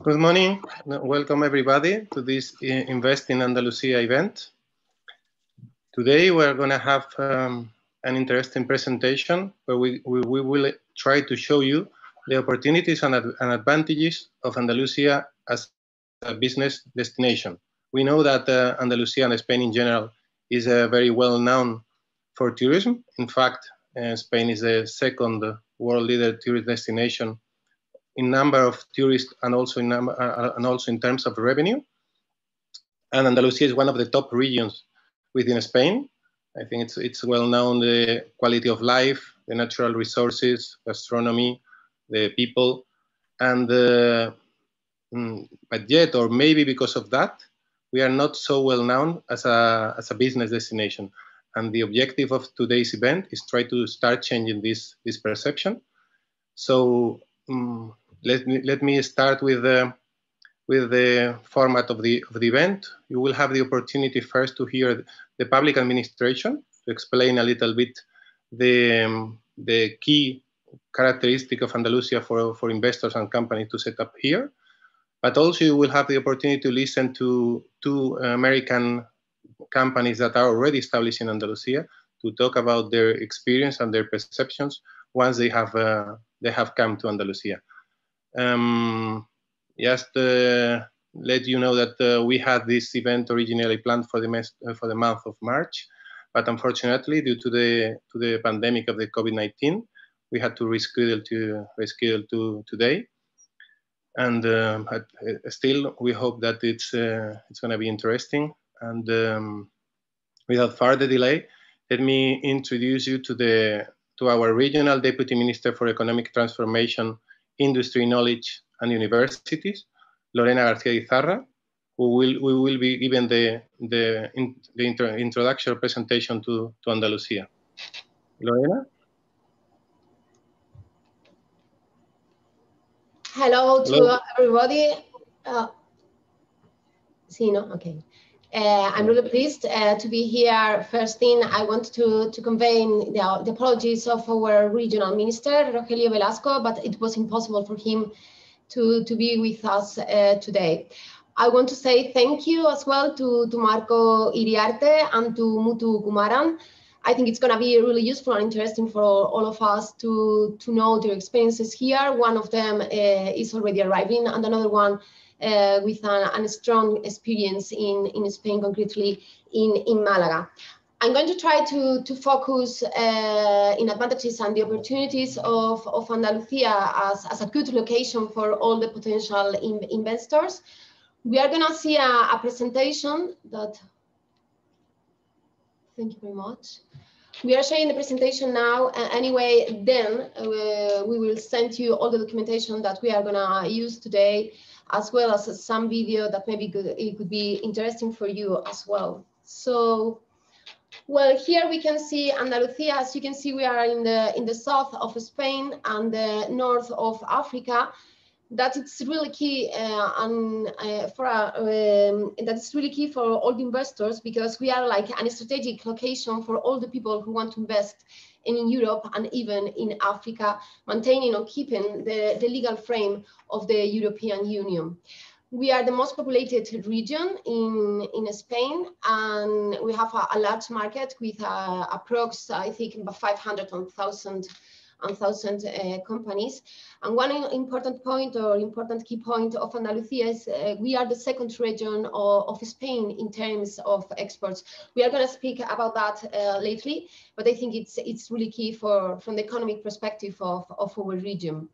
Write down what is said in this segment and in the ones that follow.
Good morning. Welcome everybody to this Invest in Andalusia event. Today we're going to have an interesting presentation where we will try to show you the opportunities and advantages of Andalusia as a business destination. We know that Andalusia and Spain in general is very well known for tourism. In fact, Spain is the second world leader tourist destination in number of tourists and also in terms of revenue. And Andalusia is one of the top regions within Spain. I think it's well known, the quality of life, the natural resources, gastronomy, the people, and but yet, or maybe because of that, we are not so well known as a business destination. And the objective of today's event is try to start changing this perception. So let me start with the format of the event. You will have the opportunity first to hear the public administration to explain a little bit the key characteristic of Andalusia for investors and companies to set up here. But also you will have the opportunity to listen to two American companies that are already established in Andalusia to talk about their experience and their perceptions once they have come to Andalusia. Just let you know that we had this event originally planned for the month of March, but unfortunately, due to the pandemic of the COVID-19, we had to reschedule to today. And still, we hope that it's going to be interesting. And without further delay, let me introduce you to our regional deputy minister for economic transformation, industry, knowledge, and universities, Lorena García Izarra, who will be given the introduction presentation to Andalusia. Lorena? Hello to everybody. Okay. I'm really pleased to be here. First thing, I want to convey the apologies of our regional minister, Rogelio Velasco, but it was impossible for him to be with us today. I want to say thank you as well to Marco Iriarte and to Muthu Kumaran. I think it's going to be really useful and interesting for all of us to know their experiences here. One of them is already arriving, and another one with a strong experience in Spain, concretely in Malaga. I'm going to try to focus in advantages and the opportunities of Andalusia as a good location for all the potential investors. We are going to see a presentation that, thank you very much. We are sharing the presentation now. Anyway, then we will send you all the documentation that we are going to use today, as well as some video that maybe it could be interesting for you as well. So, well, here we can see Andalusia. As you can see, we are in the south of Spain and the north of Africa. That it's really key that's really key for all the investors, because we are like a strategic location for all the people who want to invest in Europe and even in Africa, maintaining or keeping the legal frame of the European Union. We are the most populated region in Spain, and we have a large market with approx, I think, about 500,000 companies. And one important point or important key point of Andalusia is we are the second region of Spain in terms of exports. We are going to speak about that lately, but I think it's really key from the economic perspective of our region.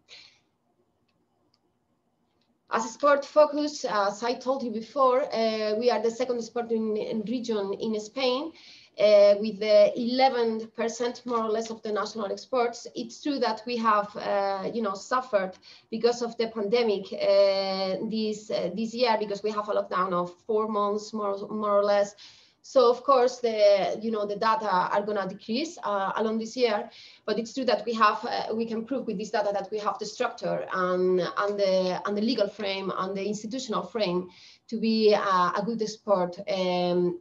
As a sport focus, as I told you before, we are the second sporting region in Spain. With the 11% more or less of the national exports. It's true that we have, suffered because of the pandemic this year, because we have a lockdown of 4 months, more or less. So of course the data are going to decrease along this year, but it's true that we can prove with this data that we have the structure and the legal frame and the institutional frame to be a good export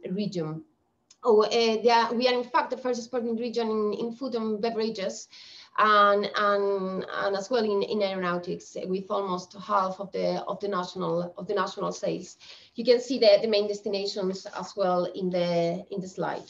region. We are in fact the first exporting region in food and beverages, and as well in aeronautics, with almost half of the national sales. You can see the main destinations as well in the slide.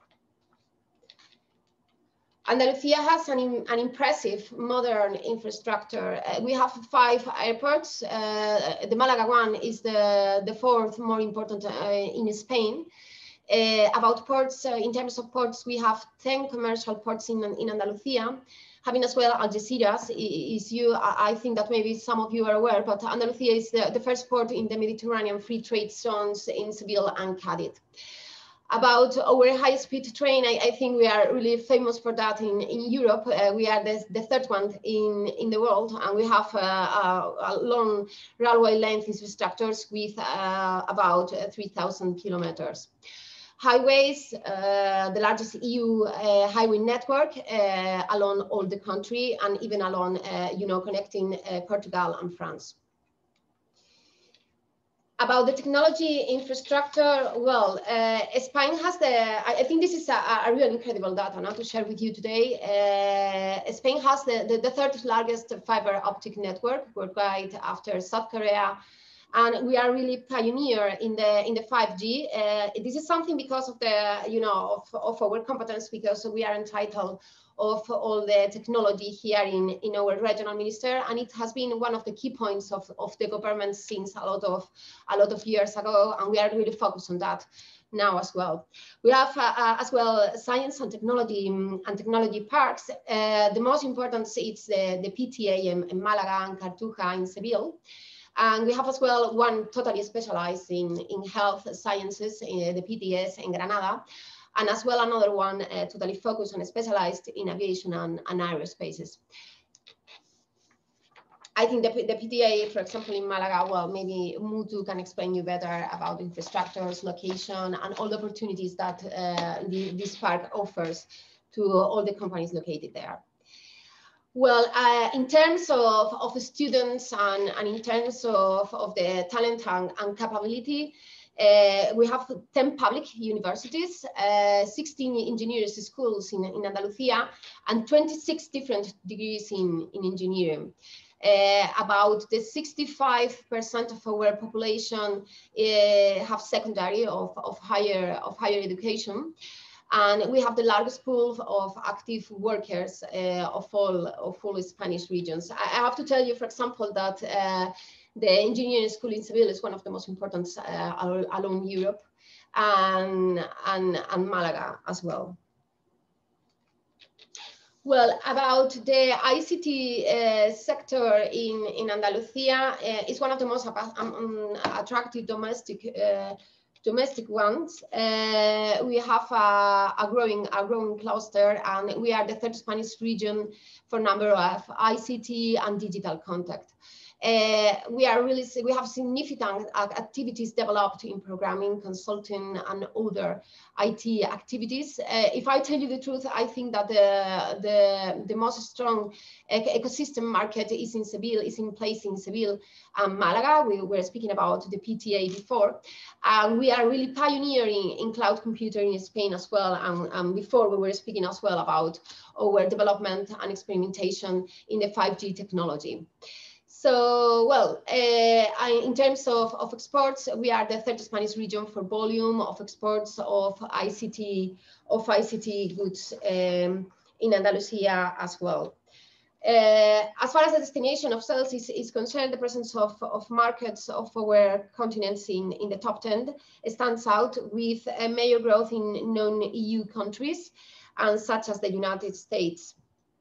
Andalusia has an impressive modern infrastructure. We have 5 airports. The Malaga one is the 4th more important in Spain. About ports, in terms of ports, we have 10 commercial ports in Andalusia, having as well Algeciras. I think that maybe some of you are aware, but Andalusia is the first port in the Mediterranean free trade zones in Seville and Cadiz. About our high-speed train, I think we are really famous for that in Europe. We are the 3rd one in the world, and we have a long railway length infrastructures with about 3,000 kilometers. Highways, the largest EU highway network along all the country, and even along, connecting Portugal and France. About the technology infrastructure, well, Spain has I think this is a real incredible data now to share with you today. Spain has the 3rd largest fiber optic network worldwide after South Korea, and we are really pioneer in the 5G. This is something because of the, of our competence, because we are entitled of all the technology here in our regional minister, and it has been one of the key points of the government since a lot of years ago, and we are really focused on that now as well. We have as well science and technology parks. The most important is the PTA in Malaga and Cartuja in Seville. And we have as well one totally specialized in health sciences, the PTS in Granada, and as well another one totally focused and specialized in aviation and aerospaces. I think the PTA, for example, in Malaga, well, maybe Mutu can explain you better about infrastructures, location, and all the opportunities that this park offers to all the companies located there. Well, in terms of students and in terms of the talent and capability, we have 10 public universities, 16 engineering schools in Andalusia, and 26 different degrees in engineering. About the 65% of our population have secondary of higher education. And we have the largest pool of active workers of all Spanish regions. I have to tell you, for example, that the engineering school in Seville is one of the most important along Europe, and Malaga as well. Well, about the ICT sector in Andalusia, it's one of the most attractive domestic ones. We have a growing cluster, and we are the 3rd Spanish region for number of ICT and digital contact. We have significant activities developed in programming, consulting, and other IT activities. If I tell you the truth, I think that the most strong ecosystem market is in place in Seville and Malaga. We were speaking about the PTA before. We are really pioneering in cloud computing in Spain as well. And before we were speaking as well about our development and experimentation in the 5G technology. So, well, in terms of exports, we are the 3rd Spanish region for volume of exports of ICT goods in Andalusia as well. As far as the destination of sales is concerned, the presence of markets of our continents in the top 10 stands out, with a major growth in non-EU countries, and such as the United States.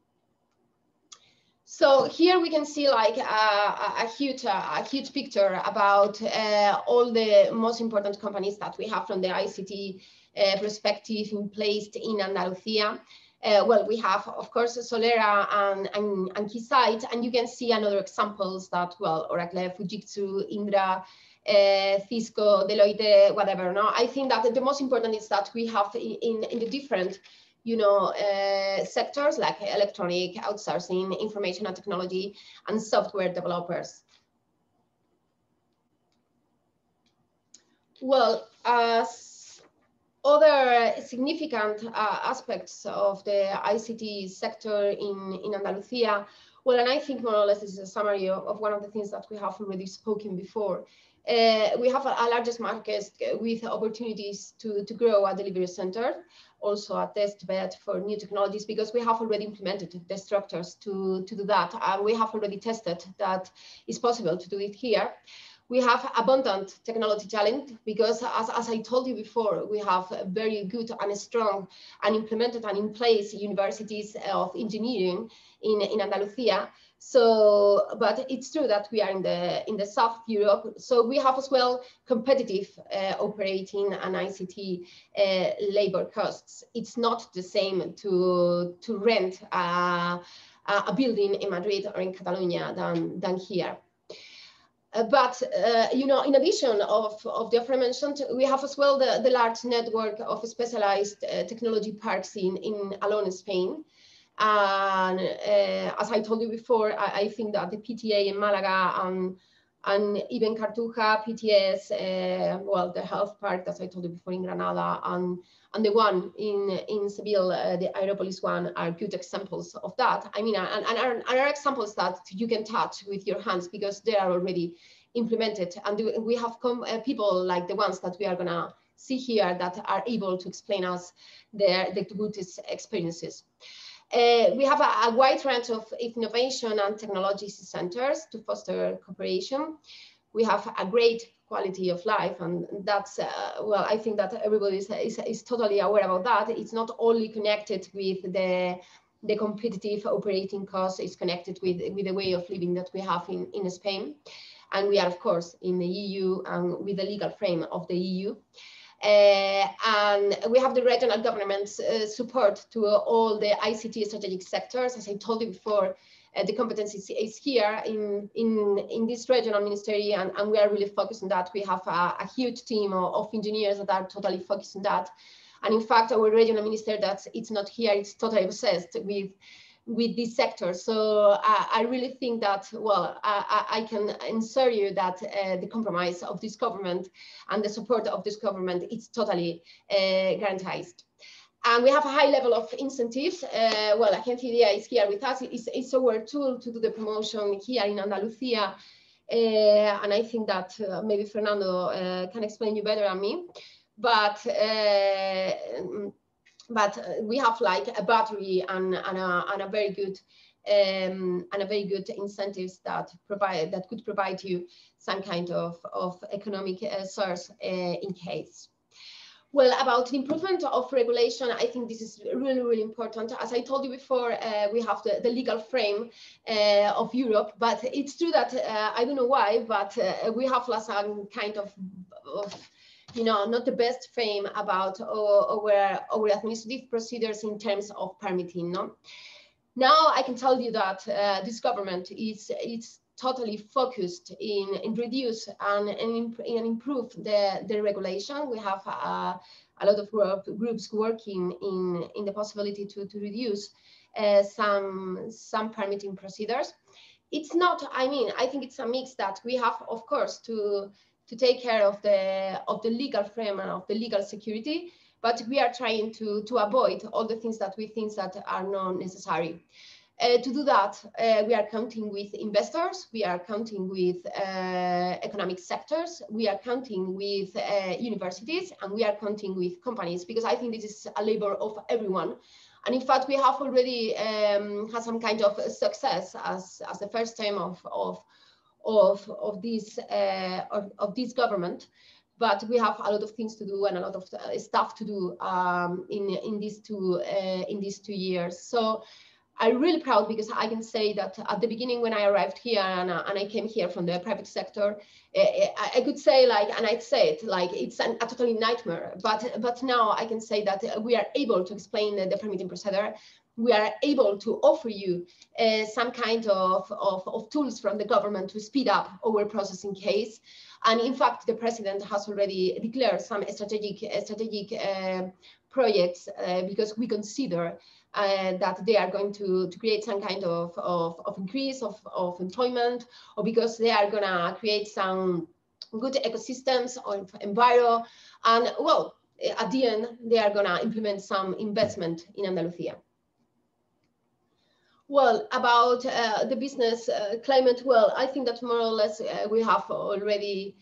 So here we can see like a huge picture about all the most important companies that we have from the ICT perspective in place in Andalusia. Well, we have, of course, Solera and Keysight, and you can see another examples that, well, Oracle, Fujitsu, Indra, Cisco, Deloitte, whatever. No, I think that the most important is that we have in the different sectors like electronic, outsourcing, information and technology, and software developers. Well, as Other significant aspects of the ICT sector in Andalusia, well, and I think more or less this is a summary of one of the things that we have already spoken before. We have a largest market with opportunities to grow a delivery center, also a test bed for new technologies, because we have already implemented the structures to do that. We have already tested that it's possible to do it here. We have abundant technology talent because, as I told you before, we have very good and strong and implemented and in place universities of engineering in Andalusia. So, but it's true that we are in the South Europe. So we have as well competitive operating and ICT labor costs. It's not the same to rent a building in Madrid or in Catalonia than here. But you know, in addition of the aforementioned, we have as well the large network of specialized technology parks in alone Spain. And as I told you before, I think that the PTA in Malaga and even Cartuja, PTS, well, the health park, as I told you before, in Granada, and the one in Seville, the Aeropolis one, are good examples of that. I mean, and are examples that you can touch with your hands because they are already implemented. And we have people like the ones that we are gonna see here that are able to explain us the good experiences. We have a wide range of innovation and technology centers to foster cooperation. We have a great quality of life, and that's, well, I think that everybody is totally aware about that. It's not only connected with the competitive operating costs, it's connected with the way of living that we have in Spain. And we are, of course, in the EU and with the legal frame of the EU. And we have the regional government's support to all the ICT strategic sectors. As I told you before, the competence is here in this regional ministry, and we are really focused on that. We have a huge team of engineers that are totally focused on that. And in fact, our regional minister, it's not here, it's totally obsessed with this sector. So I really think that, well, I can assure you that the compromise of this government and the support of this government is totally guaranteed. And we have a high level of incentives. Well, Agencia is here with us. It's our tool to do the promotion here in Andalusia. And I think that maybe Fernando can explain you better than me. But we have like a battery and a very good incentives that could provide you some kind of economic source in case. Well, about the improvement of regulation, I think this is really, really important. As I told you before, we have the legal frame of Europe, but it's true that I don't know why, but we have some kind of you know, not the best frame about our administrative procedures in terms of permitting. No? Now I can tell you that this government is totally focused in reduce and improve the regulation. We have a lot of groups working in the possibility to reduce some permitting procedures. It's not, I mean, I think it's a mix that we have, of course, to take care of the legal frame and of the legal security, but we are trying to avoid all the things that we think that are not necessary. To do that, we are counting with investors, we are counting with economic sectors, we are counting with universities, and we are counting with companies, because I think this is a labor of everyone. And in fact, we have already had some kind of success as the first time of this government, but we have a lot of things to do and a lot of stuff to do in these 2 years. So I'm really proud because I can say that at the beginning when I arrived here and I came here from the private sector, I could say like, and I'd say it like it's a totally nightmare, but now I can say that we are able to explain the permitting procedure. We are able to offer you some kind of tools from the government to speed up our processing case. And in fact, the president has already declared some strategic projects because we consider that they are going to create some kind of increase of employment, or because they are going to create some good ecosystems or environment. And well, at the end, they are gonna implement some investment in Andalusia. Well, about the business climate, well, I think that more or less we have already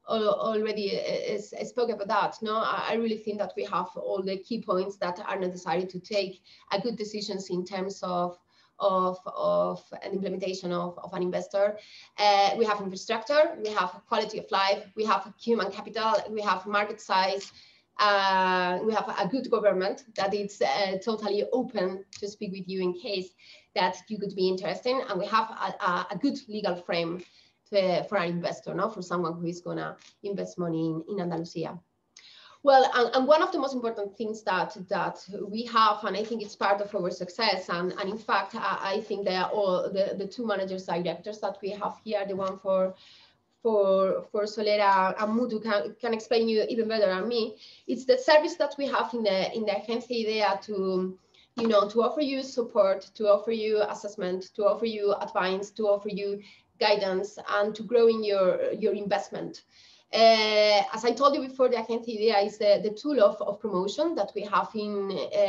spoke about that. No, I really think that we have all the key points that are necessary to take a good decisions in terms of an implementation of an investor. We have infrastructure, we have quality of life, we have human capital, we have market size, we have a good government that is totally open to speak with you in case that you could be interested, and we have a good legal frame for an investor, no? For someone who is gonna invest money in Andalusia. Well, and one of the most important things that we have, and I think it's part of our success, and in fact, I think they are all the two managers directors that we have here, the one for Solera and Mutu can explain you even better than me. It's the service that we have in the Agencia IDEA to, you know, to offer you support, to offer you assessment, to offer you advice, to offer you guidance, and to grow in your investment. As I told you before, the Agencia IDEA is the tool of promotion that we have in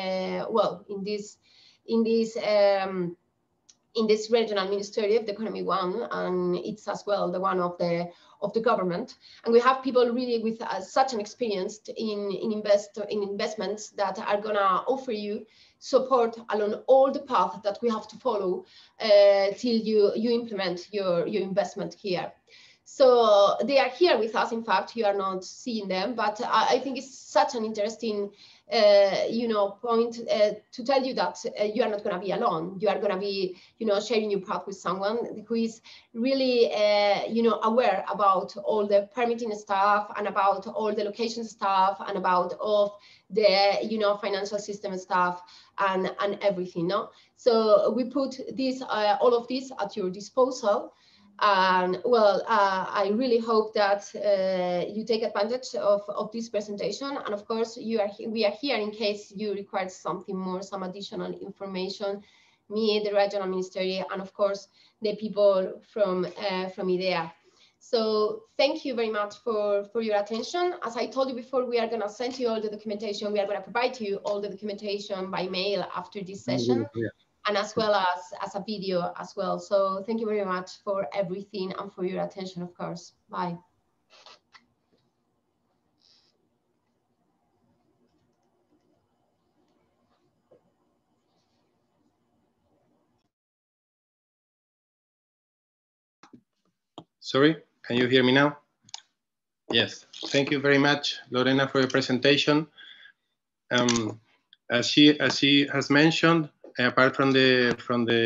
this regional ministry of the economy one, and it's as well the one of the government. And we have people really with such an experience in investments that are gonna offer you support along all the path that we have to follow till you implement your investment here. So they are here with us. In fact, you are not seeing them, but I think it's such an interesting point to tell you that you are not going to be alone. You are going to be, sharing your path with someone who is really, aware about all the permitting stuff and about all the location stuff and about all the, financial system stuff and everything. No, so we put this, all of this at your disposal. And well, I really hope that you take advantage of this presentation. And of course, we are here in case you require something more, some additional information, me, the regional ministry, and of course, the people from IDEA. So thank you very much for your attention. As I told you before, we are going to send you all the documentation. We are going to provide you all the documentation by mail after this session. Yeah. And as well as a video as well. So thank you very much for everything and for your attention, of course. Bye. Sorry, can you hear me now? Yes, thank you very much, Lorena, for your presentation. As she has mentioned, apart from the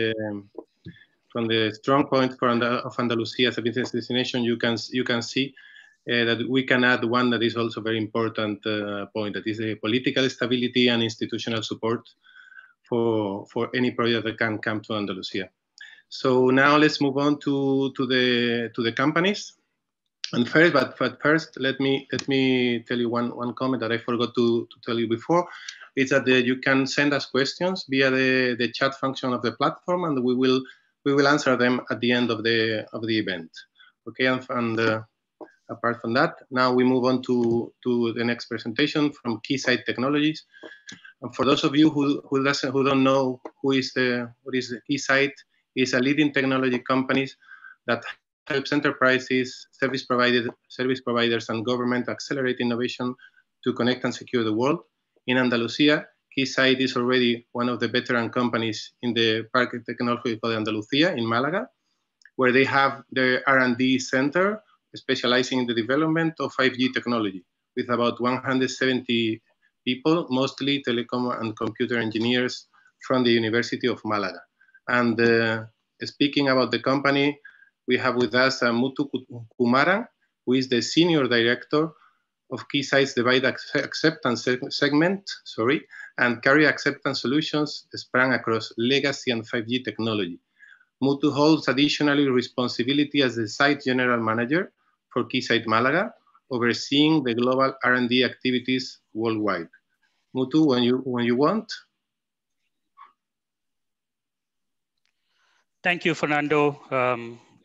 strong point of Andalusia as a business destination, you can see that we can add one that is also very important point, that is the political stability and institutional support for any project that can come to Andalusia. So now let's move on to the companies. And first, but first, let me tell you one comment that I forgot to tell you before. Is that you can send us questions via the chat function of the platform, and we will answer them at the end of the event. Okay, and apart from that, now we move on to the next presentation from Keysight Technologies. And for those of you who don't know what is Keysight, is a leading technology company that helps enterprises, service providers, and government accelerate innovation to connect and secure the world. In Andalusia, Keysight is already one of the veteran companies in the Parque Tecnológico de Andalucía in Malaga, where they have their R&D center specializing in the development of 5G technology, with about 170 people, mostly telecom and computer engineers from the University of Malaga. And speaking about the company, we have with us Mutu Kumaran, who is the Senior Director of Keysight's Device Acceptance segment, and Carrier Acceptance Solutions span across legacy and 5G technology. Mutu holds additionally responsibility as the Site General Manager for Keysight Malaga, overseeing the global R&D activities worldwide. Mutu, when you want. Thank you, Fernando.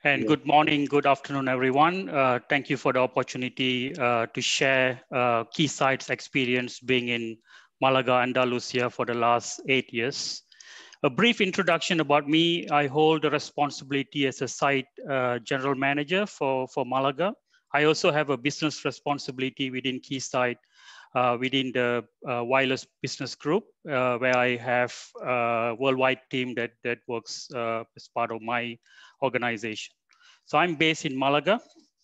And good morning, good afternoon, everyone. Thank you for the opportunity to share Keysight's experience being in Malaga, Andalusia for the last 8 years. A brief introduction about me. I hold the responsibility as a site general manager for Malaga. I also have a business responsibility within Keysight within the wireless business group, where I have a worldwide team that works as part of my organization. So I'm based in Malaga.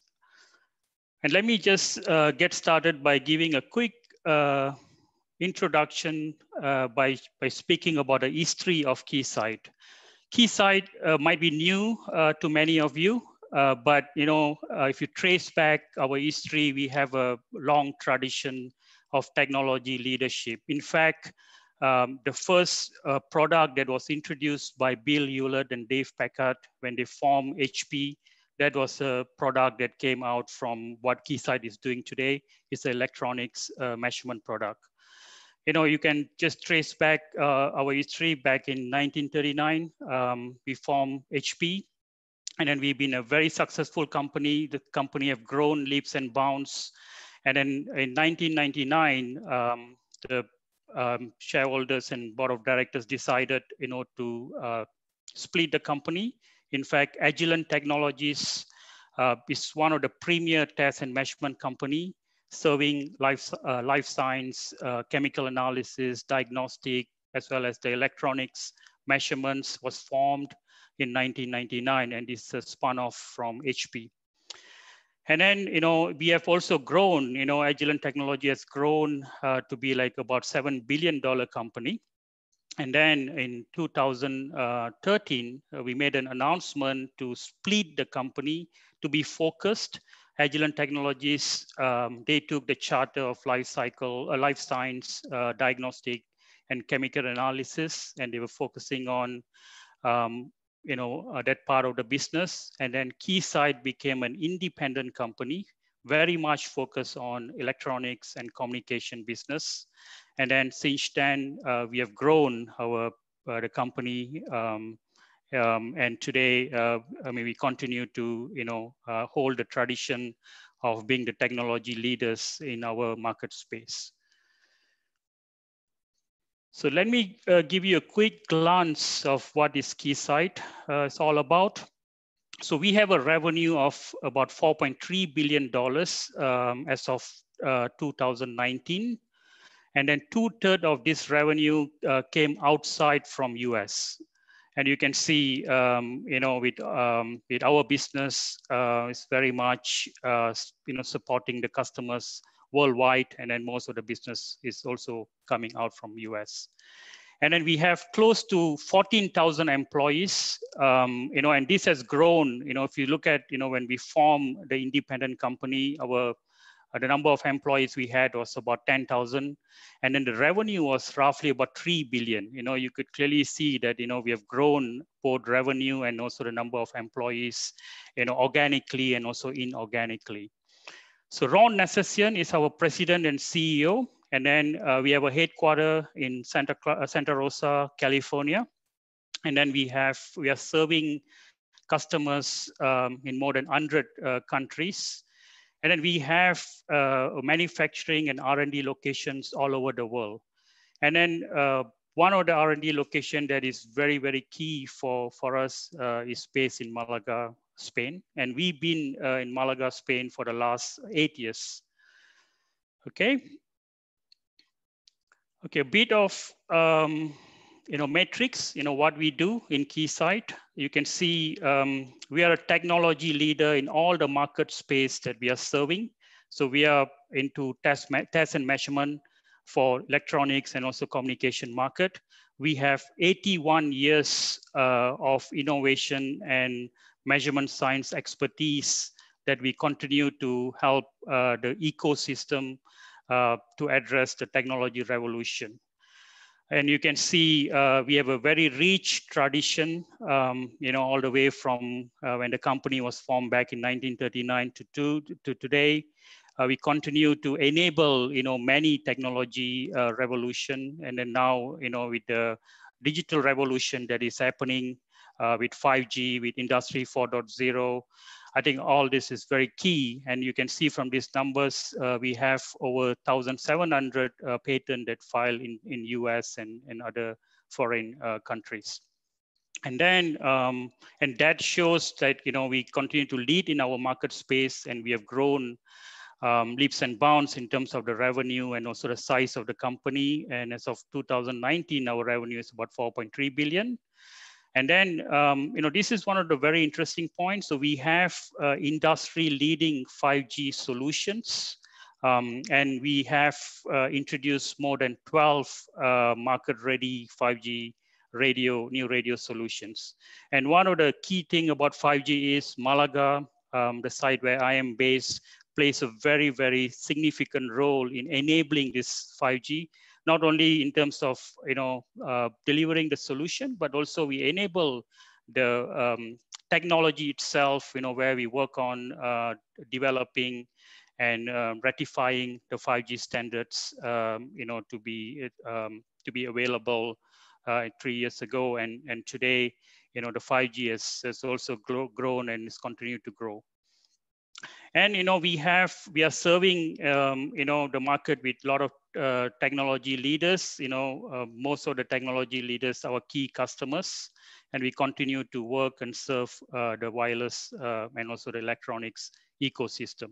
And let me just get started by giving a quick introduction by speaking about the history of Keysight. Keysight might be new to many of you, but if you trace back our history, we have a long tradition of technology leadership. In fact, the first product that was introduced by Bill Hewlett and Dave Packard when they formed HP, that was a product that came out from what Keysight is doing today. It's an electronics measurement product. You can just trace back our history. Back in 1939, we formed HP, and then we've been a very successful company. The company have grown leaps and bounds. And then in 1999, the shareholders and board of directors decided, to split the company. In fact, Agilent Technologies is one of the premier test and measurement company serving life science, chemical analysis, diagnostic, as well as the electronics measurements was formed in 1999, and is spun off from HP. And then, we have also grown, Agilent Technology has grown to be like about $7 billion company. And then in 2013, we made an announcement to split the company to be focused. Agilent Technologies, they took the charter of life science, diagnostic, and chemical analysis, and they were focusing on that part of the business. And then Keysight became an independent company, very much focused on electronics and communication business. And then since then, we have grown the company, and today, we continue to hold the tradition of being the technology leaders in our market space. So let me give you a quick glance of what is Keysight is all about. So we have a revenue of about $4.3 billion as of 2019. And then 2/3 of this revenue came outside from US. And you can see, with our business, it's very much, supporting the customers worldwide. And then most of the business is also coming out from US. And then we have close to 14,000 employees, and this has grown. If you look at, when we formed the independent company, the number of employees we had was about 10,000. And then the revenue was roughly about 3 billion. You could clearly see that, we have grown both revenue and also the number of employees, organically and also inorganically. So Ron Nersessian is our president and CEO. And then we have a headquarters in Santa Rosa, California. And then we are serving customers in more than 100 countries. And then we have manufacturing and R&D locations all over the world. And then one of the R&D location that is very, very key for us is based in Malaga, Spain. And we've been in Malaga, Spain for the last 8 years. Okay. Okay, a bit of metrics, what we do in Keysight. You can see we are a technology leader in all the market space that we are serving. So we are into test and measurement for electronics and also communication market. We have 81 years of innovation and measurement science expertise that we continue to help the ecosystem to address the technology revolution. And you can see we have a very rich tradition, all the way from when the company was formed back in 1939 to today. We continue to enable, many technology revolution. And then now, with the digital revolution that is happening, with 5G, with Industry 4.0. I think all this is very key. And you can see from these numbers, we have over 1,700 patents that file in US and other foreign countries. And then, and that shows that, we continue to lead in our market space, and we have grown leaps and bounds in terms of the revenue and also the size of the company. And as of 2019, our revenue is about 4.3 billion. And then, this is one of the very interesting points. So we have industry leading 5G solutions. And we have introduced more than 12 market-ready 5G new radio solutions. And one of the key thing about 5G is Malaga, the site where I am based, plays a very, very significant role in enabling this 5G, not only in terms of delivering the solution, but also we enable the technology itself, where we work on developing and ratifying the 5G standards, to be available 3 years ago, and today, the 5G has also grown and is continuing to grow. And we are serving the market with a lot of technology leaders. Most of the technology leaders are our key customers, and we continue to work and serve the wireless and also the electronics ecosystem.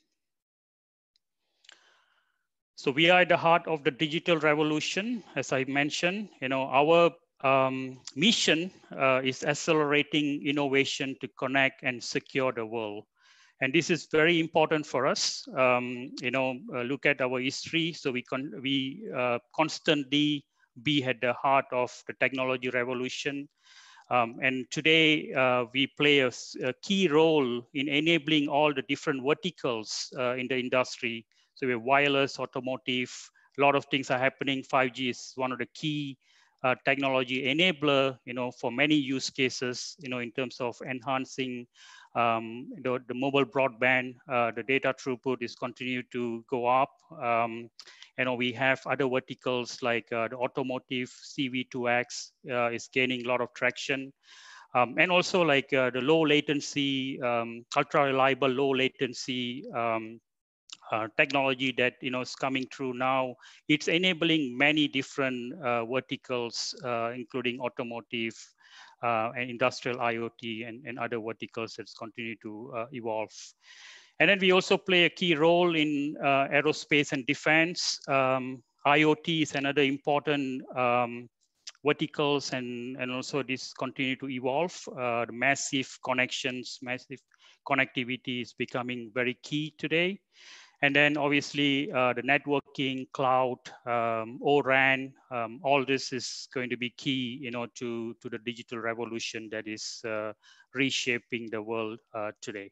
So we are at the heart of the digital revolution. As I mentioned, our mission is accelerating innovation to connect and secure the world. And this is very important for us. Look at our history. So we constantly be at the heart of the technology revolution. And today we play a key role in enabling all the different verticals in the industry. So we have wireless, automotive, a lot of things are happening. 5G is one of the key technology enabler, for many use cases, in terms of enhancing the mobile broadband. The data throughput is continuing to go up. We have other verticals like the automotive, CV2X is gaining a lot of traction. And also like the low latency, ultra reliable, low latency technology that is coming through now. It's enabling many different verticals, including automotive and industrial IoT and other verticals that's continue to evolve. And then we also play a key role in aerospace and defense. IoT is another important verticals, and also this continue to evolve. The massive connections, massive connectivity is becoming very key today. And then obviously the networking, cloud, O-RAN, all this is going to be key, to the digital revolution that is reshaping the world today.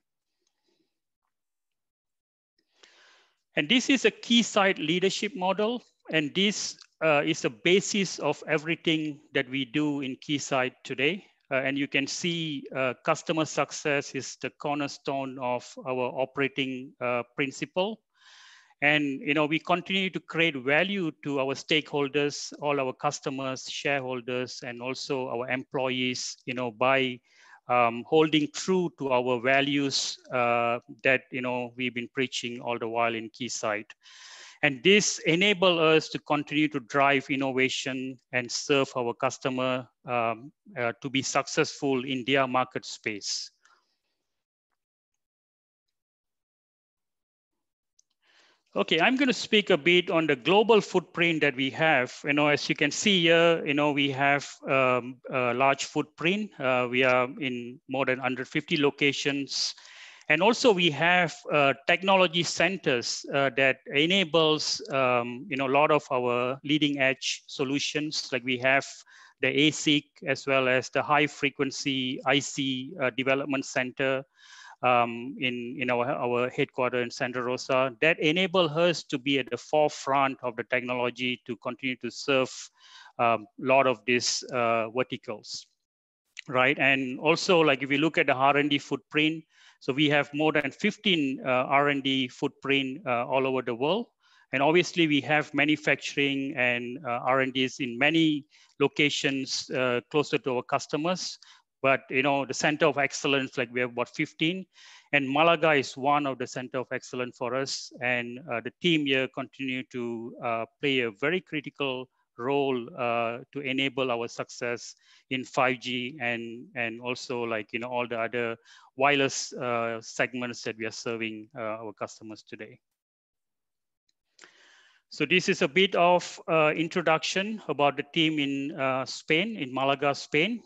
And this is a Keysight leadership model. And this is the basis of everything that we do in Keysight today. And you can see customer success is the cornerstone of our operating principle. And we continue to create value to our stakeholders, all our customers, shareholders, and also our employees, by holding true to our values that we've been preaching all the while in Keysight. And this enables us to continue to drive innovation and serve our customer to be successful in their market space. Okay, I'm going to speak a bit on the global footprint that we have. As you can see here, we have a large footprint. We are in more than 150 locations. And also we have technology centers that enables a lot of our leading edge solutions. Like we have the ASIC as well as the high frequency IC development center in our headquarters in Santa Rosa, that enable us to be at the forefront of the technology to continue to serve a lot of these verticals, right? And also, like if you look at the R&D footprint, so we have more than 15 R&D footprint all over the world. And obviously we have manufacturing and R&Ds in many locations closer to our customers. But the center of excellence, like we have about 15, and Malaga is one of the center of excellence for us. And the team here continue to play a very critical role to enable our success in 5G and also like all the other wireless segments that we are serving our customers today. So this is a bit of introduction about the team in Spain, in Malaga, Spain.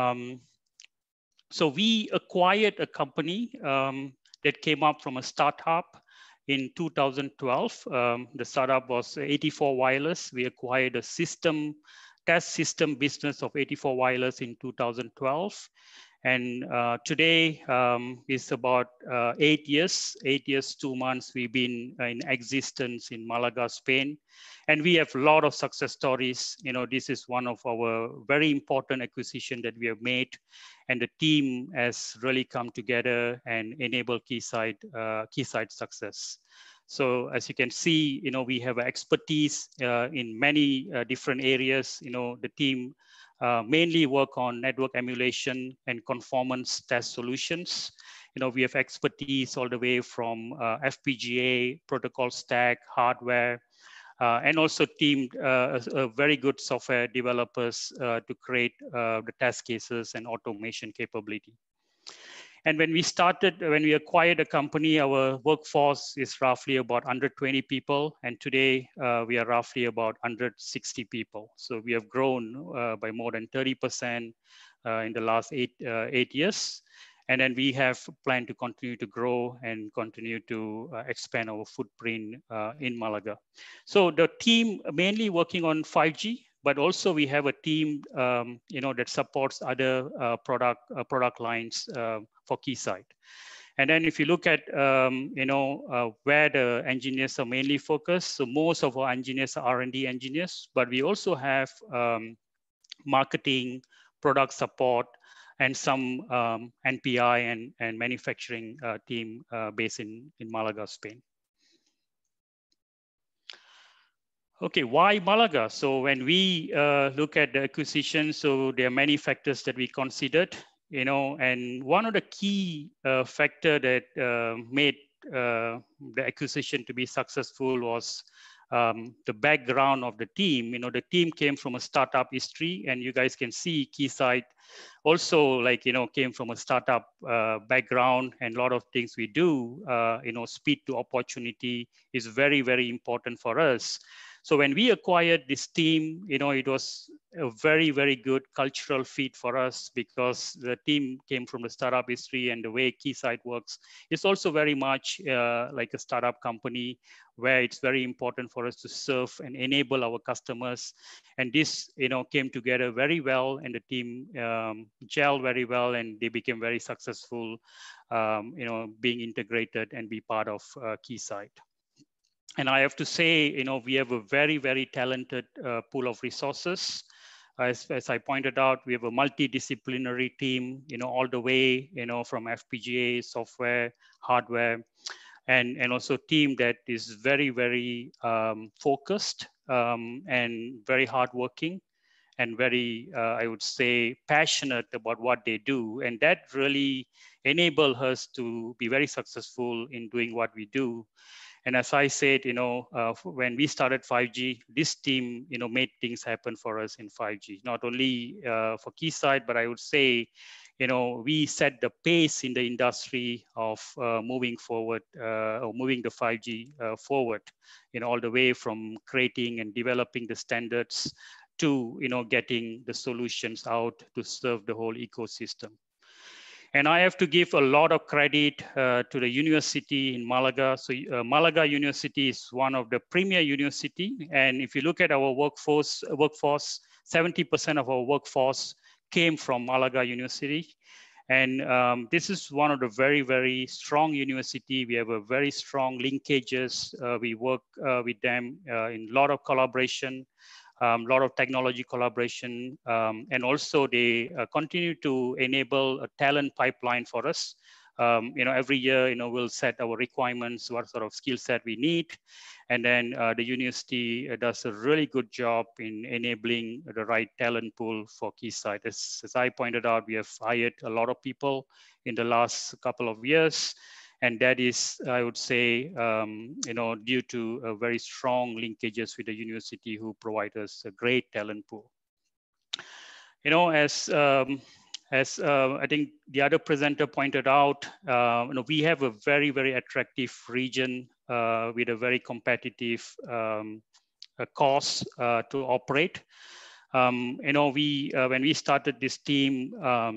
So we acquired a company that came up from a startup in 2012. The startup was 84 Wireless. We acquired a test system business of 84 Wireless in 2012. And today is about 8 years, 2 months we've been in existence in Malaga, Spain. And we have a lot of success stories. This is one of our very important acquisition that we have made. And the team has really come together and enabled Keysight success. So as you can see, we have expertise in many different areas. The team mainly work on network emulation and conformance test solutions. We have expertise all the way from FPGA, protocol stack, hardware, and also teamed very good software developers to create the test cases and automation capability. And when we acquired the company, our workforce is roughly about 120 people. And today we are roughly about 160 people. So we have grown by more than 30% in the last eight years. And then we have planned to continue to grow and continue to expand our footprint in Malaga. So the team mainly working on 5G, but also we have a team that supports other product lines for Keysight. And then if you look at where the engineers are mainly focused, so most of our engineers are R&D engineers, but we also have marketing, product support, and some NPI and manufacturing team based in Malaga, Spain. Okay, why Malaga? So when we look at the acquisition, so there are many factors that we considered, and one of the key factor that made the acquisition to be successful was the background of the team. The team came from a startup history, and you guys can see Keysight also came from a startup background, and a lot of things we do, speed to opportunity is very, very important for us. So when we acquired this team, it was a very, very good cultural fit for us because the team came from the startup history, and the way Keysight works is also very much like a startup company where it's very important for us to serve and enable our customers. And this, came together very well, and the team gelled very well, and they became very successful, being integrated and be part of Keysight. And I have to say, we have a very, very talented pool of resources. As I pointed out, we have a multidisciplinary team, all the way, from FPGA, software, hardware, and also team that is very, very focused and very hardworking and very, I would say, passionate about what they do. And that really enables us to be very successful in doing what we do. And as I said, when we started 5G, this team, made things happen for us in 5G, not only for Keysight, but I would say, we set the pace in the industry of moving forward or moving the 5G forward, all the way from creating and developing the standards to, getting the solutions out to serve the whole ecosystem. And I have to give a lot of credit to the university in Malaga. So Malaga University is one of the premier university. And if you look at our workforce, 70% of our workforce came from Malaga University. And this is one of the very, very strong university. We have a very strong linkages. We work with them in a lot of collaboration. A lot of technology collaboration, and also they continue to enable a talent pipeline for us. every year, we'll set our requirements, what sort of skill set we need. And then the university does a really good job in enabling the right talent pool for Keysight. As I pointed out, we have hired a lot of people in the last couple of years. And that is, I would say, due to very strong linkages with the university who provide us a great talent pool. As I think the other presenter pointed out, we have a very, very attractive region with a very competitive cost to operate. When we started this team,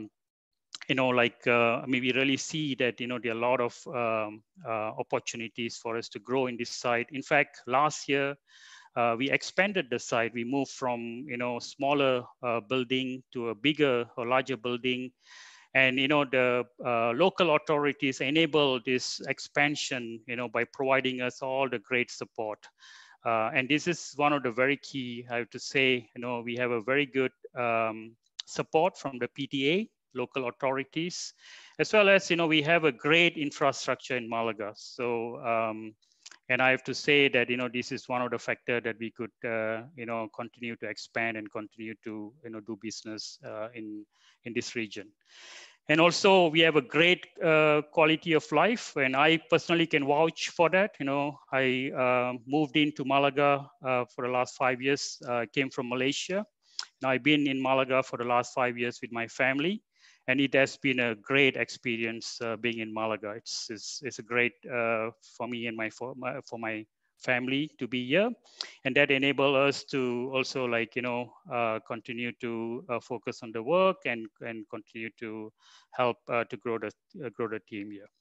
we really see that, there are a lot of opportunities for us to grow in this site. In fact, last year, we expanded the site. We moved from, smaller building to a bigger or larger building. And, the local authorities enable this expansion, by providing us all the great support. And this is one of the very key, I have to say, we have a very good support from the PTA, local authorities, as well as, we have a great infrastructure in Malaga. So, and I have to say that, this is one of the factors that we could, continue to expand and continue to, do business in this region. And also we have a great quality of life, and I personally can vouch for that. I moved into Malaga for the last 5 years, came from Malaysia. Now I've been in Malaga for the last 5 years with my family. And it has been a great experience being in Malaga. It's a great for me and for my family to be here, and that enables us to also continue to focus on the work and continue to help to grow the team here.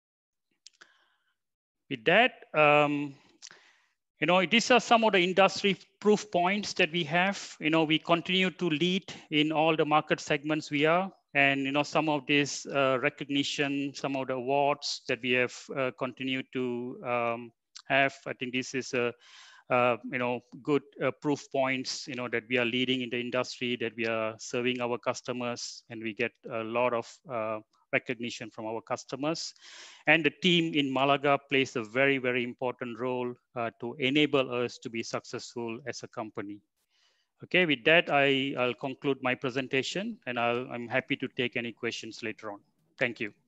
With that, these are some of the industry proof points that we have. We continue to lead in all the market segments we are. And some of this recognition, some of the awards that we have continued to have, I think this is a good proof points, that we are leading in the industry, that we are serving our customers, and we get a lot of recognition from our customers. And the team in Malaga plays a very, very important role to enable us to be successful as a company. Okay, with that, I'll conclude my presentation, and I'm happy to take any questions later on. Thank you.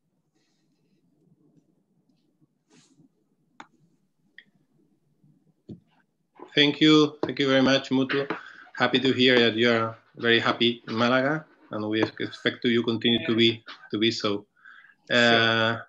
Thank you very much, Muthu. Happy to hear that you are very happy in Malaga, and we expect you continue to be so. Sure.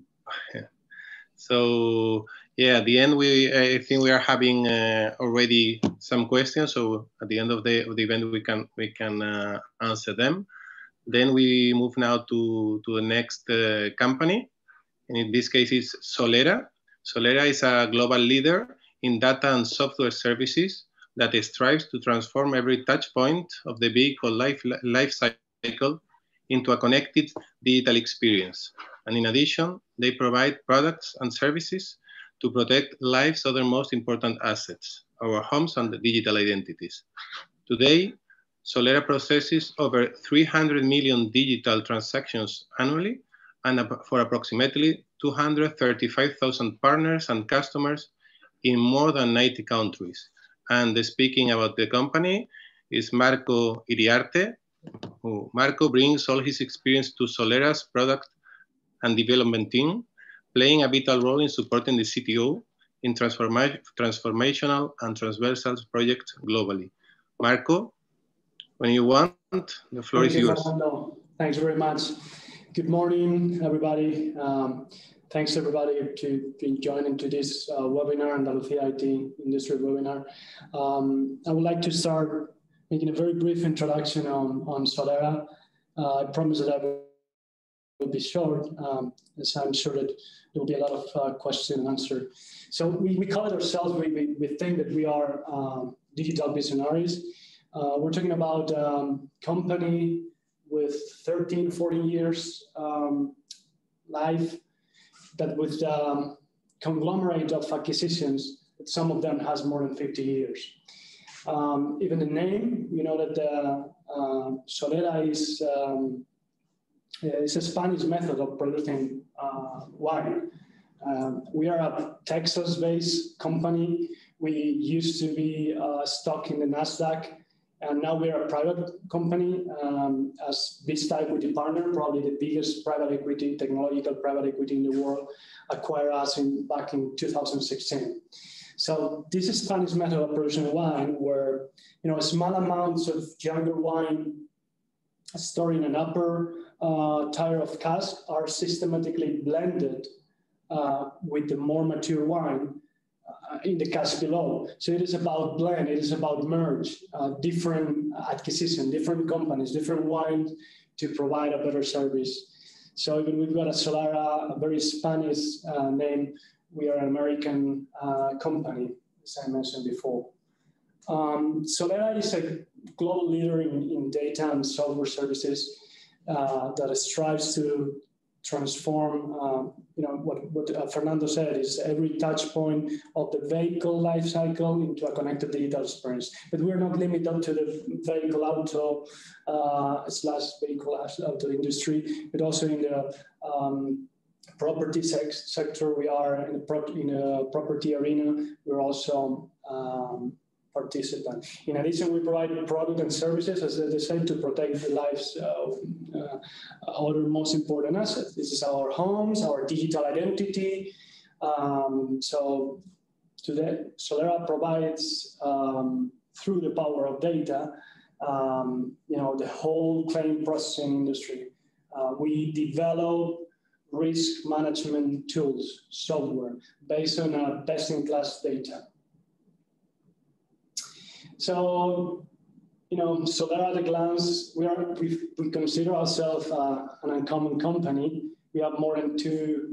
So yeah, at the end, I think we are having already some questions. So at the end of the event, we can answer them. Then we move now to the next company, and in this case, it's Solera. Solera is a global leader in data and software services that strives to transform every touch point of the vehicle life cycle into a connected digital experience. And in addition, they provide products and services to protect life's other most important assets, our homes and the digital identities. Today, Solera processes over 300 million digital transactions annually, and for approximately 235,000 partners and customers in more than 90 countries. And speaking about the company is Marco Iriarte. Marco brings all his experience to Solera's product and development team, playing a vital role in supporting the CTO in transformational and transversal projects globally. Marco, when you want, the floor is yours. Fernando. Thanks very much. Good morning, everybody. Thanks everybody to joining to this webinar, Andalusia IT Industry webinar. I would like to start making a very brief introduction on Solera. I promise that I will be short, as I'm sure that there will be a lot of question and answer. So we call it ourselves, we think that we are digital visionaries. We're talking about company with 13, 14 years life, that with conglomerate of acquisitions, some of them has more than 50 years. Even the name, you know that Solera is It's a Spanish method of producing wine. We are a Texas-based company. We used to be stock in the NASDAQ, and now we're a private company as Vista Equity Partner, probably the biggest private equity, technological private equity in the world, acquired us back in 2016. So this is Spanish method of producing wine, where small amounts of younger wine stored in an upper tier of cask are systematically blended with the more mature wine in the cask below. So it is about blend, it is about merge, different acquisition, different companies, different wines to provide a better service. So even we've got a Solera, a very Spanish name. We are an American company, as I mentioned before. Solera is a global leader in data and software services that strives to transform, what Fernando said is every touch point of the vehicle life cycle into a connected digital experience. But we're not limited to the vehicle auto / vehicle auto industry, but also in the property sector. We are in a property arena. We're also participant. In addition, we provide product and services, as I said, to protect the lives of our most important assets. This is our homes, our digital identity. So today, Solera provides, through the power of data, the whole claim processing industry. We develop risk management tools, software, based on best-in-class data. So, Solera at a glance, we consider ourselves an uncommon company. We have more than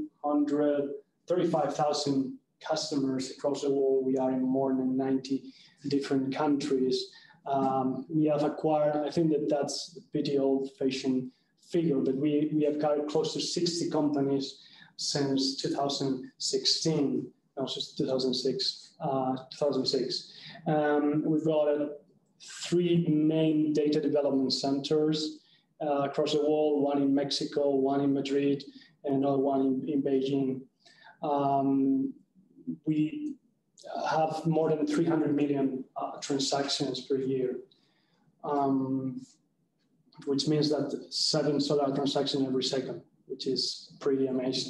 235,000 customers across the world. We are in more than 90 different countries. We have acquired, I think that's a pretty old-fashioned figure, but we have got close to 60 companies since 2016, no, since 2006. We've got 3 main data development centers across the world, one in Mexico, one in Madrid, and another one in Beijing. We have more than 300 million transactions per year, which means that 7 Solera transactions every second, which is pretty amazing.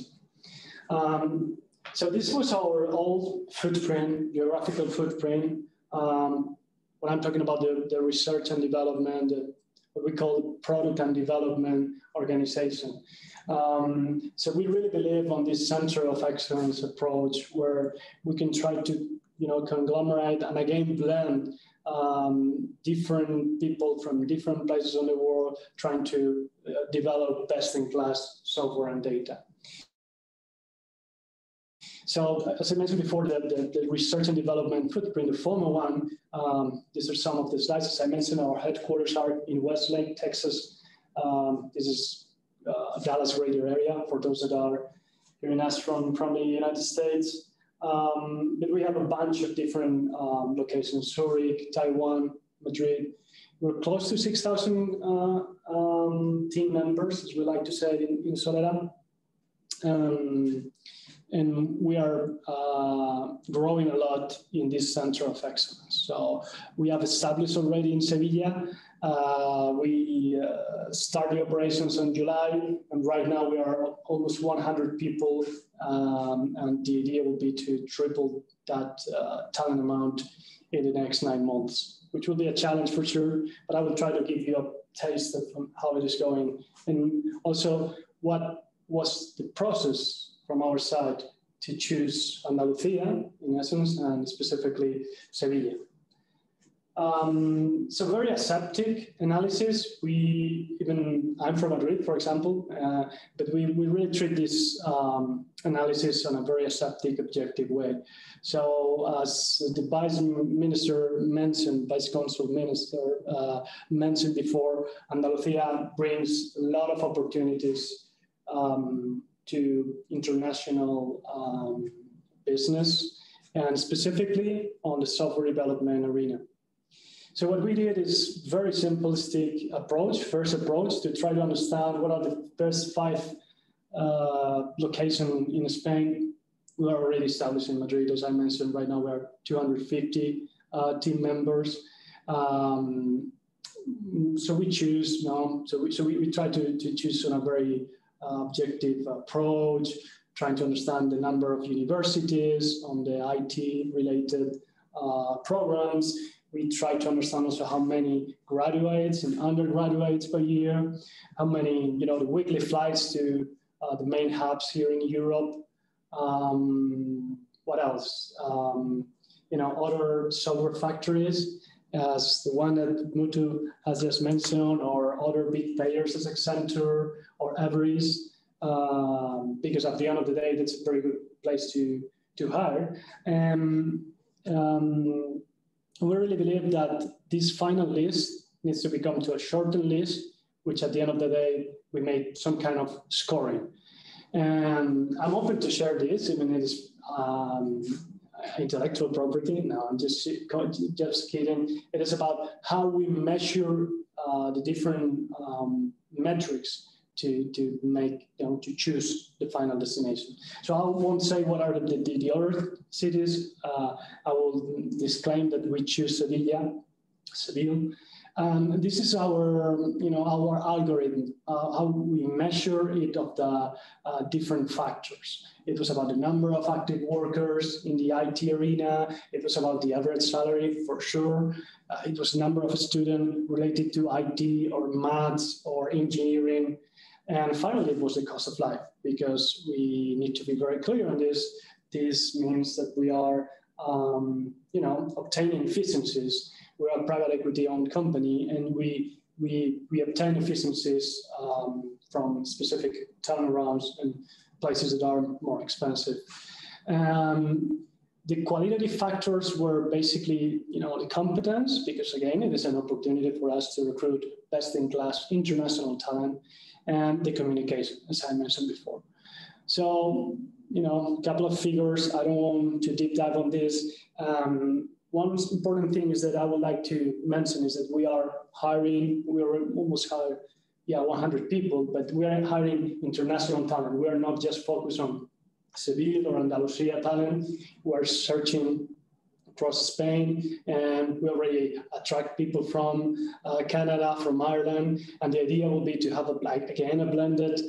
So this was our old footprint, geographical footprint. When I'm talking about the research and development, what we call product and development organization. So we really believe on this center of excellence approach, where we can try to conglomerate and again blend different people from different places in the world trying to develop best-in-class software and data. So as I mentioned before, the research and development footprint, the former one, these are some of the slides. As I mentioned, our headquarters are in Westlake, Texas. This is Dallas greater area for those that are hearing us from the United States. But we have a bunch of different locations: Zurich, Taiwan, Madrid. We're close to 6,000 team members, as we like to say in Solera. And we are growing a lot in this center of excellence. So we have established already in Sevilla. We started operations in July, and right now we are almost 100 people. And the idea will be to triple that talent amount in the next 9 months, which will be a challenge for sure. But I will try to give you a taste of how it is going, and also what was the process from our side to choose Andalusia, in essence, and specifically Sevilla. So very aseptic analysis. I'm from Madrid, for example, but we really treat this analysis on a very aseptic, objective way. So as the Vice Consul Minister mentioned before, Andalusia brings a lot of opportunities to international business, and specifically on the software development arena. So what we did is very simplistic approach, first approach, to try to understand what are the best 5 locations in Spain. We are already established in Madrid, as I mentioned. Right now we are 250 team members. So we choose, we try to choose on a very objective approach, trying to understand the number of universities on the IT-related programs. We try to understand also how many graduates and undergraduates per year, how many, the weekly flights to the main hubs here in Europe. What else? Other software factories, as the one that Muthu has just mentioned, or other big players as Accenture or Everest, because at the end of the day, that's a very good place to hire. We really believe that this final list needs to become to a shortened list, which at the end of the day, we made some kind of scoring. And I'm open to share this, even if it's intellectual property. No, I'm just kidding. It is about how we measure the different metrics to make, to choose the final destination. So I won't say what are the other cities. I will disclaim that we choose Seville. This is our, our algorithm, how we measure it of the different factors. It was about the number of active workers in the IT arena. It was about the average salary, for sure. It was number of students related to IT or maths or engineering. And finally, it was the cost of life, because we need to be very clear on this. This means that we are, obtaining efficiencies. We are a private equity-owned company, and we obtain efficiencies from specific turnarounds and places that are more expensive. The qualitative factors were basically, the competence, because again, it is an opportunity for us to recruit best-in-class international talent, and the communication, as I mentioned before. So, a couple of figures. I don't want to deep dive on this. One important thing is that I would like to mention is that we are hiring, we are almost hired, 100 people, but we are hiring international talent. We are not just focused on Seville or Andalusia talent. We are searching across Spain, and we already attract people from Canada, from Ireland, and the idea will be to have, a blended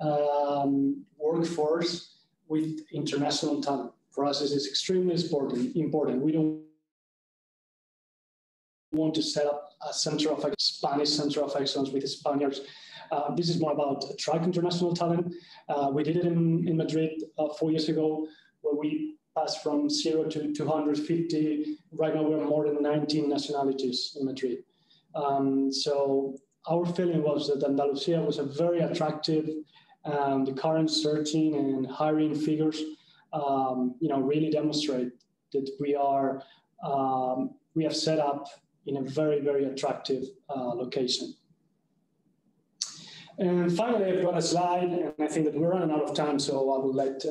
workforce with international talent. For us, this is extremely important. We don't want to set up a Spanish center of excellence with the Spaniards. This is more about attract international talent. We did it in Madrid 4 years ago, where we passed from 0 to 250. Right now, we're more than 19 nationalities in Madrid. So our feeling was that Andalusia was a very attractive. The current searching and hiring figures, really demonstrate that we have set up in a very, very attractive location. And finally, I've got a slide, and I think that we're running out of time, so I will let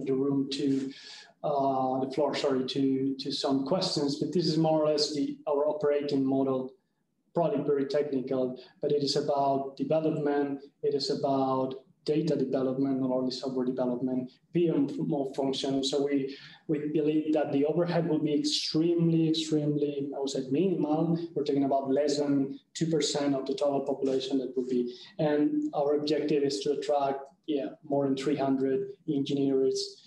the floor to some questions. But this is more or less our operating model, probably very technical, but it is about development, it is about data development, not only software development, PMO functions. So we believe that the overhead will be extremely, I would say minimal. We're talking about less than 2% of the total population that will be. And our objective is to attract, more than 300 engineers,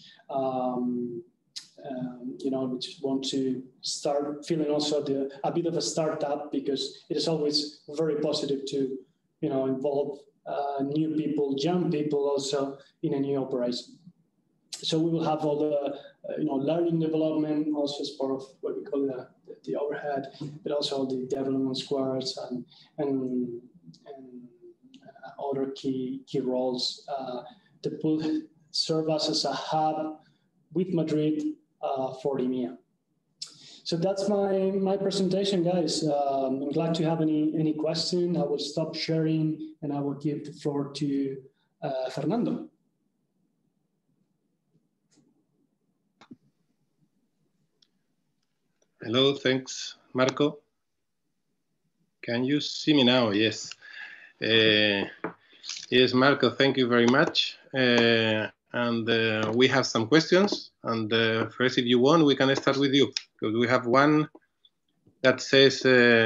which want to start feeling also a bit of a startup, because it is always very positive to, involve new people, young people also in a new operation. So we will have all the, learning development also as part of what we call the overhead, but also the development squads and other key roles that will serve us as a hub with Madrid for EMEA. So that's my presentation, guys. I'm glad to have any question. I will stop sharing and I will give the floor to Fernando. Hello, thanks, Marco. Can you see me now? Yes. Yes, Marco, thank you very much. We have some questions. And first, if you want, we can start with you, because we have one that says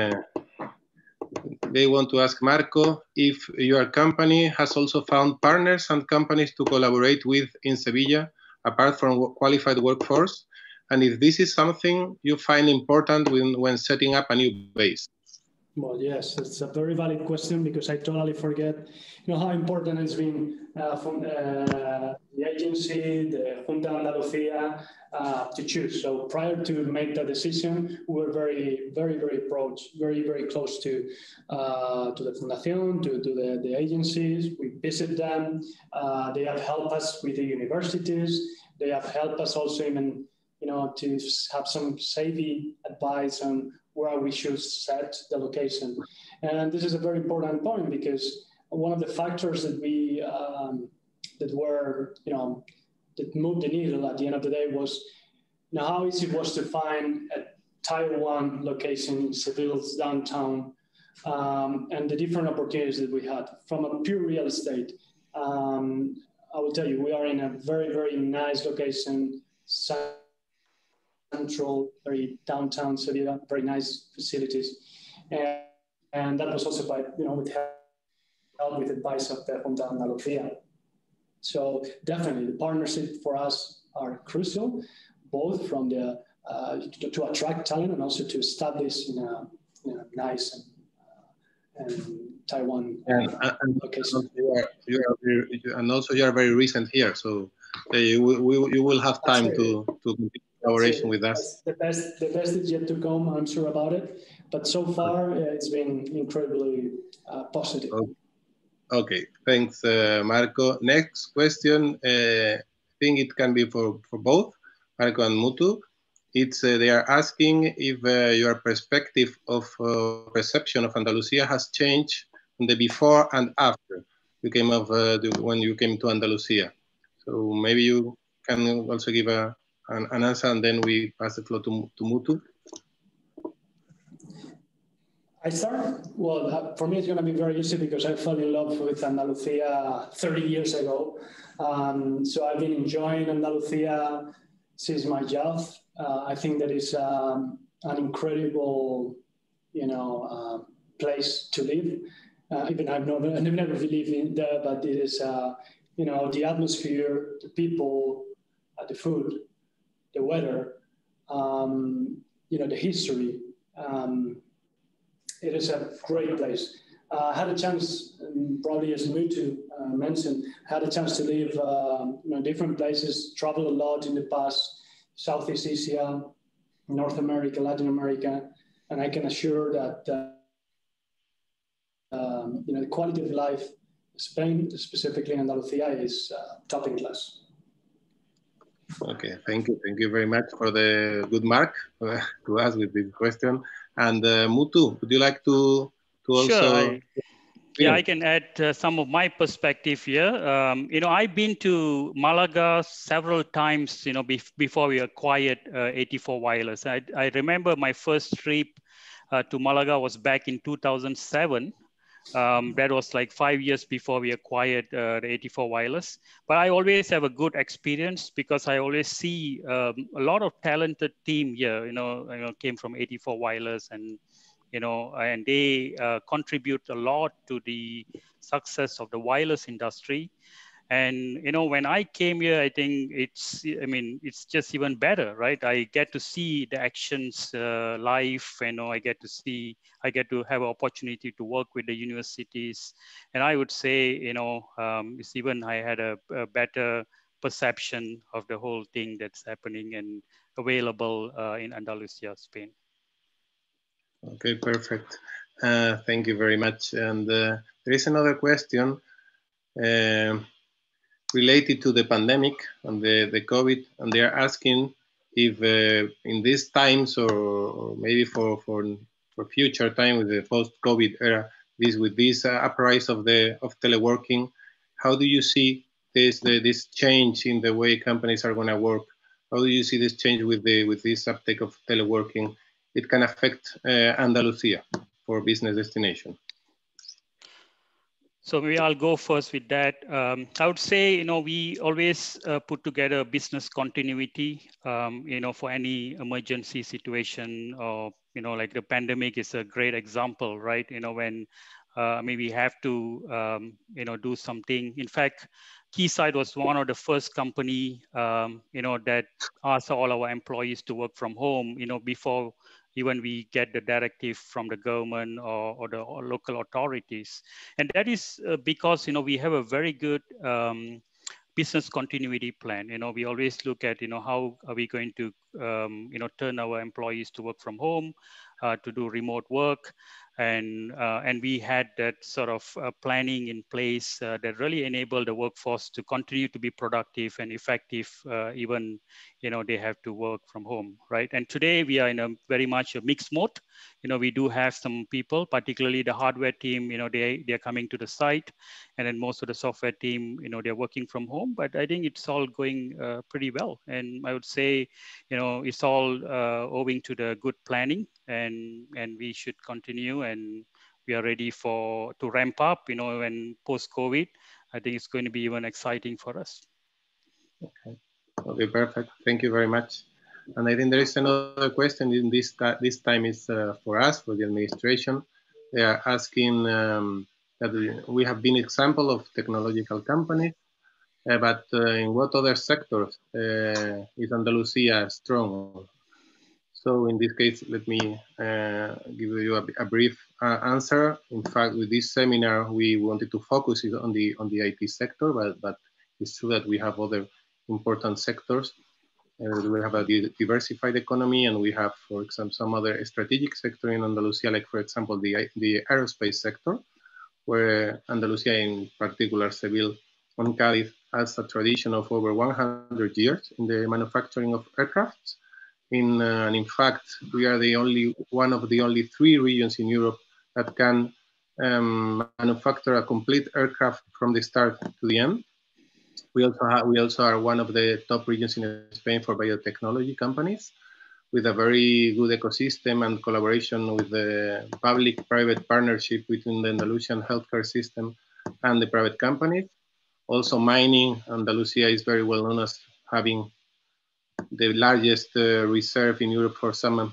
they want to ask Marco if your company has also found partners and companies to collaborate with in Sevilla, apart from qualified workforce, and if this is something you find important when setting up a new base. Well, yes, it's a very valid question, because I totally forget, how important it's been from the agency, the Junta de Andalucía, to choose. So prior to make the decision, we were very, very, very very close to the Fundación, to the agencies. We visit them. They have helped us with the universities. They have helped us also even, to have some savvy advice on where we should set the location. And this is a very important point, because one of the factors that we, that moved the needle at the end of the day was how easy it was to find a Tier 1 location in Seville's downtown, and the different opportunities that we had from a pure real estate. I will tell you, we are in a very, very nice location, central, very downtown Sevilla, very nice facilities. And that was also by, with help, with advice of the Junta de Andalucía. So definitely the partnership for us are crucial, both from the, to attract talent and also to establish in a nice and Tier 1 location. And also you are very recent here, so you will have time to continue collaboration with us. The best is yet to come, I'm sure about it. But so far, it's been incredibly positive. Okay, thanks, Marco. Next question, I think it can be for both Marco and Muthu. It's they are asking if your perspective of perception of Andalusia has changed in the before and after you came when you came to Andalusia. So maybe you can also give an answer, and then we pass the floor to Muthu. I start? Well, for me, it's going to be very easy, because I fell in love with Andalusia 30 years ago. So I've been enjoying Andalusia since my youth. I think that is an incredible, place to live. Even I've never lived in there, but it is, the atmosphere, the people, the food, the weather, the history. It is a great place. I had a chance, probably as Muthu mentioned, had a chance to live different places, travel a lot in the past, Southeast Asia, North America, Latin America, and I can assure that the quality of life, Spain, specifically Andalusia, is top in class. Okay, thank you very much for the good mark to us with this question. And Muthu, would you like to also? Sure, yeah, I can add some of my perspective here. I've been to Malaga several times, before we acquired 84 Wireless. I remember my first trip to Malaga was back in 2007. That was like 5 years before we acquired the 84 Wireless. But I always have a good experience, because I always see a lot of talented team here, came from 84 Wireless, and and they contribute a lot to the success of the wireless industry. And, when I came here, I think it's just even better, right? I get to see the actions live, I get to have an opportunity to work with the universities. And I would say, it's even, I had a better perception of the whole thing that's happening and available in Andalusia, Spain. Okay, perfect. Thank you very much. And there is another question related to the pandemic and the COVID, and they are asking if in these times, or maybe for future time with the post-COVID era, with this uprise of teleworking, how do you see this change in the way companies are going to work? How do you see this change with this uptake of teleworking? It can affect Andalusia for business destination. So maybe I'll go first with that. I would say, we always put together business continuity, for any emergency situation, or, like the pandemic is a great example, right? When maybe we have to, do something. In fact, Keysight was one of the first company, that asked all our employees to work from home, before even we get the directive from the government or the local authorities. And that is because, we have a very good business continuity plan. We always look at, how are we going to, turn our employees to work from home, to do remote work. And we had that sort of planning in place that really enabled the workforce to continue to be productive and effective, even they have to work from home, right? And today we are in a very much a mixed mode. We do have some people, particularly the hardware team, they're coming to the site, and then most of the software team, they're working from home. But I think it's all going pretty well, and I would say, it's all owing to the good planning, and we should continue, and we are ready to ramp up, when post-COVID. I think it's going to be even exciting for us. Okay, perfect. Thank you very much. And I think there is another question in this time is for us, for the administration. They are asking that we have been example of technological companies, but in what other sectors is Andalusia strong? So in this case, let me give you a brief answer. In fact, with this seminar, we wanted to focus on the IT sector, but it's true that we have other important sectors. We have a diversified economy, and we have, for example, some other strategic sector in Andalusia, like, for example, the aerospace sector, where Andalusia, in particular, Seville and Cádiz, has a tradition of over 100 years in the manufacturing of aircrafts. And in fact, we are one of the only 3 regions in Europe that can manufacture a complete aircraft from the start to the end. We also are one of the top regions in Spain for biotechnology companies, with a very good ecosystem and collaboration with the public-private partnership between the Andalusian healthcare system and the private companies. Also, mining. Andalusia is very well known as having the largest reserve in Europe for some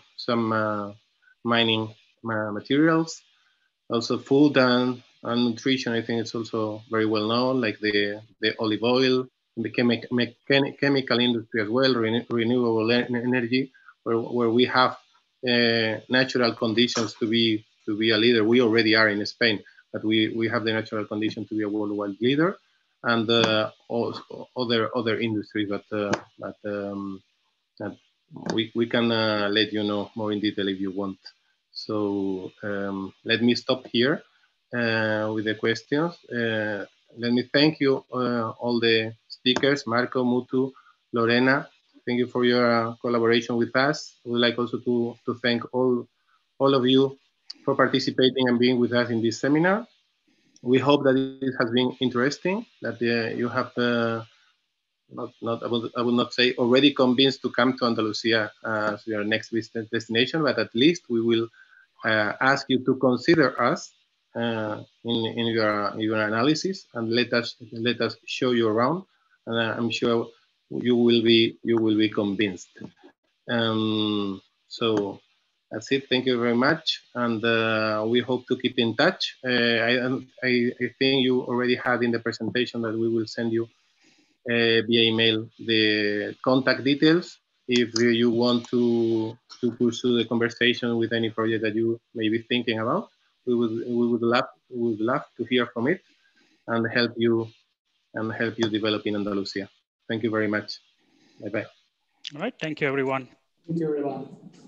mining materials. Also, food and nutrition, I think it's also very well known, like the olive oil, the chemical industry as well, renewable energy, where we have natural conditions to be a leader. We already are in Spain, but we have the natural condition to be a worldwide leader, and also other industries, but we can let you know more in detail if you want. So let me stop here with the questions. Let me thank you, all the speakers, Marco, Mutu, Lorena. Thank you for your collaboration with us. I would like also to thank all of you for participating and being with us in this seminar. We hope that it has been interesting, that you have I would not say already convinced to come to Andalusia as your next destination, but at least we will ask you to consider us in your analysis, and let us show you around, and I'm sure you will be convinced. So that's it. Thank you very much, and we hope to keep in touch. I think you already had in the presentation that we will send you via email the contact details if you want to pursue the conversation with any project that you may be thinking about. We would love to hear from it and help you develop in Andalusia. Thank you very much. Bye bye. All right. Thank you, everyone. Thank you, everyone.